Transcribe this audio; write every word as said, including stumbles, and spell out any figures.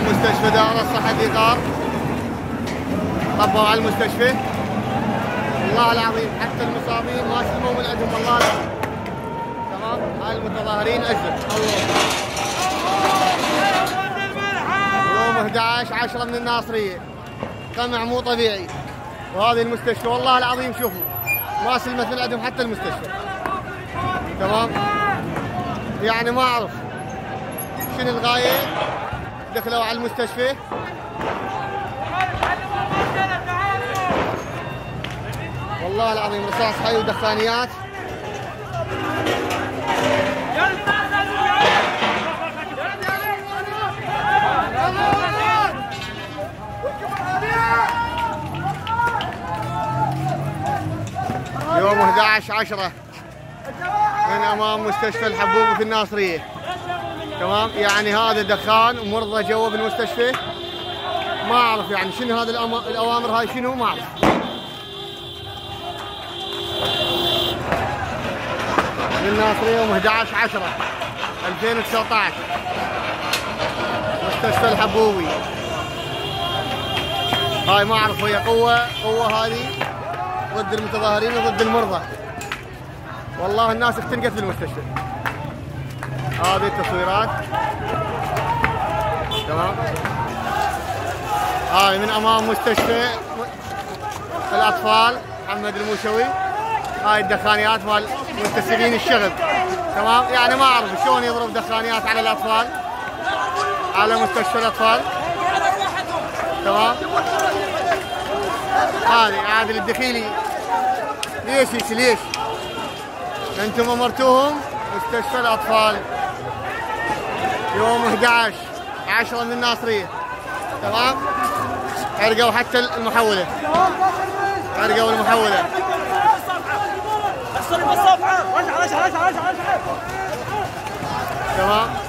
مستشفى دار الصحة في قار، طبوا على المستشفى والله العظيم، حتى المصابين ما سلموا من عندهم والله العظيم. تمام، هاي المتظاهرين أجل يوم أحد عشر عشرة من الناصرية، قمع مو طبيعي. وهذه المستشفى والله العظيم شوفوا ما سلمت من عندهم حتى المستشفى. تمام، يعني ما أعرف شنو الغاية، دخلوا على المستشفى والله العظيم رصاص حي ودخانيات. يوم أحد عشر عشرة من امام مستشفى الحبوبي في الناصريه. تمام، يعني هذا دخان ومرضى جوا بالمستشفى، ما اعرف يعني شنو هذه الاوامر هاي شنو ما اعرف. بالناصريه يوم أحد عشر عشرة ألفين وتسعة عشر مستشفى الحبوبي. هاي ما اعرف هي قوه قوه هذه ضد المتظاهرين وضد المرضى. والله الناس اختنقت في المستشفى. هذه التصويرات. تمام، هاي من امام مستشفى الاطفال محمد الموشوي. هاي الدخانيات مال منتسبين الشغب. تمام، يعني ما اعرف شلون يضرب دخانيات على الاطفال، على مستشفى الاطفال. تمام، هذه عادل الدخيلي. ليش هيك ليش؟ انتم امرتوهم مستشفى الاطفال يوم أحد عشر عشرة من الناصريه. تمام، حرقوا حتى المحوله، حرقوا المحوله. تمام.